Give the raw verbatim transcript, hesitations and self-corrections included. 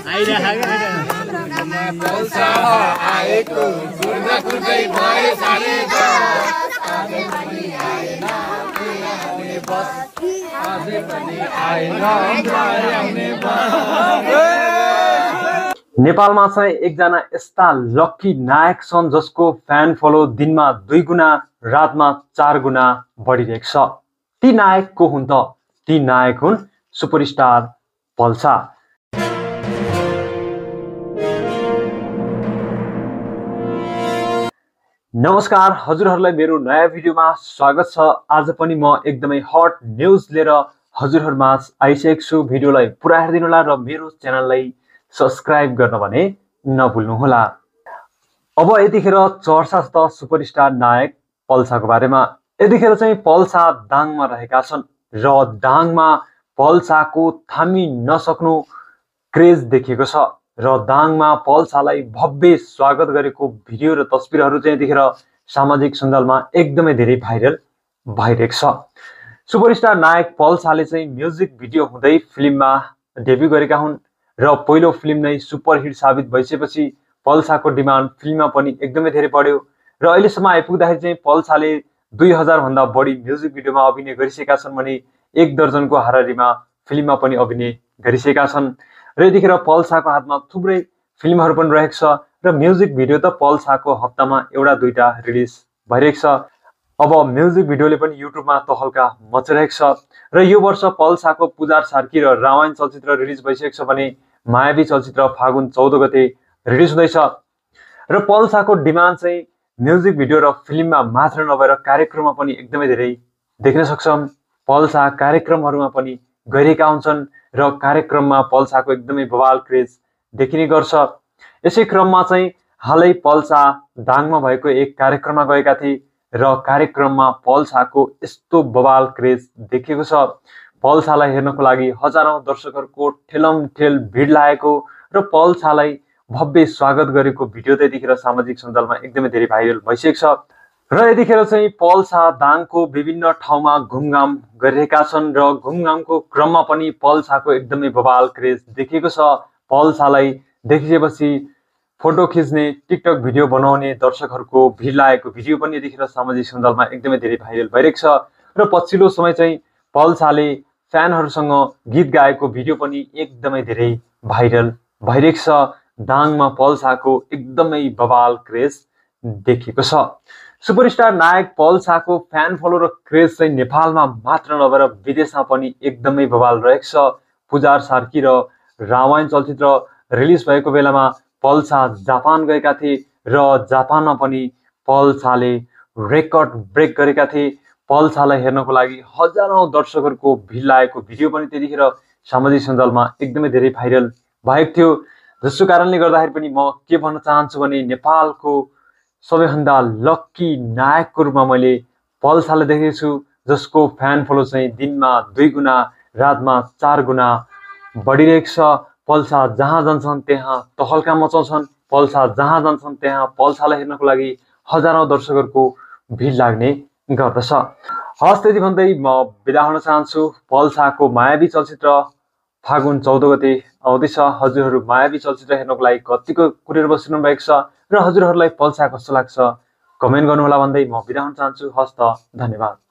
पल्सा आएको गुर्दा गुर्दै भए सारे आजै पनि आएन आउने बस आजै पनि आएन आउने बस। नेपालमा चाहिँ एकजना यस्ता लक्की नायक छन् जसको फ्यान फलो दिनमा दुई गुणा रातमा चार गुणा बढिरहेको छ। ती नायक को हुन् त? ती नायक हुन् सुपरस्टार पल्सा। नमस्कार हजुरहरूलाई मेरो नयाँ भिडियोमा स्वागत छ। आज पनि म एकदमै हट न्यूज लिएर हजुरहरुमा आइसकेको छु। भिडियोलाई पुरा हेर्दिनु होला र मेरो च्यानललाई सब्स्क्राइब गर्न भने नभुल्नु होला। अब यतिखेर चर्चा छ त सुपरस्टार नायक पल्साको बारेमा। यतिखेर चाहिँ पल्सा दाङमा रहेका छन् र दाङमा पल्साको थामी नसक्नु क्रेज देखिएको छ र दाङमा पल्सालाई भव्य स्वागत गरेको भिडियो र तस्बिरहरू चाहिँ यतिखेर सामाजिक सञ्जालमा एकदमै धेरै भाइरल भइरहेको छ। सुपरस्टार नायक पल्साले चाहिँ म्युजिक भिडियो हुँदै फिल्ममा डेब्यु गरेका हुन् र पहिलो फिल्म नै सुपरहिट साबित भइसकेपछि पल्साको डिमान्ड फिल्ममा पनि एकदमै धेरै बढ्यो र अहिलेसम्म आइपुग्दाखेरि चाहिँ पल्साले दुई हजार भन्दा बढी म्युजिक भिडियोमा अभिनय गरिसकेका छन् भने एक दर्जनको हाराहारीमा फिल्ममा पनि अभिनय गरिसकेका छन् र यतिखेर पल्साको हातमा थुप्रै फिल्महरू पनि रहेको छ र म्युजिक भिडियो त पल्साको हप्तामा एउटा दुईटा रिलिज भइरहेको छ। अब म्युजिक भिडियोले पनि युट्युबमा तहल्का मचिरहेको छ र यो वर्ष पल्साको पुजार सार्की र रामायण चलचित्र रिलिज भइसकेको छ भने मायावी चलचित्र फागुन चौध गते रिलिज हुँदैछ र पल्साको डिमान्ड चाहिँ म्युजिक भिडियो र फिल्ममा मात्र नभएर कार्यक्रममा पनि एकदमै धेरै देख्न सक्छौं। पल्सा कार्यक्रमहरूमा पनि गइरहेका हुन्छन् र कार्यक्रममा पल्साको एकदमै बवाल क्रेज देखिने गर्छ। यसै क्रममा चाहिँ हालै पल्सा दाङमा भएको एक कार्यक्रममा गएका थिए र कार्यक्रममा पल्साको यस्तो बवाल क्रेज देखिएको छ। पल्सालाई हेर्नको लागि हजारौं दर्शकहरूको ठेलम ठेल भिड लागेको र पल्सालाई भव्य स्वागत गरेको भिडियो त यतिखेर सामाजिक सञ्जालमा एकदमै धेरै भाइरल भइसकेको छ र यतिखेर चाहिँ पल्सा दाङको विभिन्न ठाउँमा घुमघाम गरिरहेका छन् र घुमघामको क्रममा पनि पल्साको एकदमै बवाल क्रेज देखिएको छ। पल्सालाई देखिएपछि फोटो खिच्ने टिकटक भिडियो बनाउने दर्शकहरूको भिड लागेको भिडियो पनि यतिखेर सामाजिक सञ्जालमा एकदमै धेरै भाइरल भइरहेको छ र पछिल्लो समय चाहिँ पल्साले फ्यानहरूसँग गीत गाएको भिडियो पनि एकदमै धेरै भाइरल भइरहेको छ। दाङमा पल्साको एकदमै बवाल क्रेज देखिएको छ। सुपरस्टार नायक पल्साको फ्यान फलो र क्रेज चाहिँ नेपालमा मात्र नभएर विदेशमा पनि एकदमै बवाल रहेको छ। पुजार सार्की र रामायण चलचित्र रिलिज भएको बेलामा पल्सा जापान गएका थिए र जापानमा पनि पल्साले रेकर्ड ब्रेक गरेका थिए। पल्सालाई हेर्नको लागि हजारौं दर्शकहरूको भिड लागेको भिडियो पनि त्यतिखेर सामाजिक सञ्जालमा एकदमै धेरै भाइरल भएको थियो। जसको कारणले गर्दाखेरि पनि म के भन्न चाहन्छु भने नेपालको सबैभन्दा लक्की नायकको रूपमा मैले पल्सालाई देखेको छु जसको फ्यान फलो चाहिँ दिनमा दुई गुणा रातमा चार गुणा बढिरहेको छ। पल्सा जहाँ जान्छन् त्यहाँ तहल्का मचाउँछन्। पल्सा जहाँ जान्छन् त्यहाँ पल्सालाई हेर्नको लागि हजारौं दर्शकहरूको भिड लाग्ने गर्दछ। हस् त्यति भन्दै म बिदा हुन चाहन्छु। पल्साको मायावी चलचित्र फागुन चौध गते आउँदैछ। हजुरहरू मायावी चलचित्र हेर्नको लागि कतिको कुरेर बसिरहनु भएको छ र हजुरहरूलाई पल्सा कस्तो लाग्छ कमेन्ट गर्नुहोला भन्दै म बिदा हुन चाहन्छु। हस् त धन्यवाद।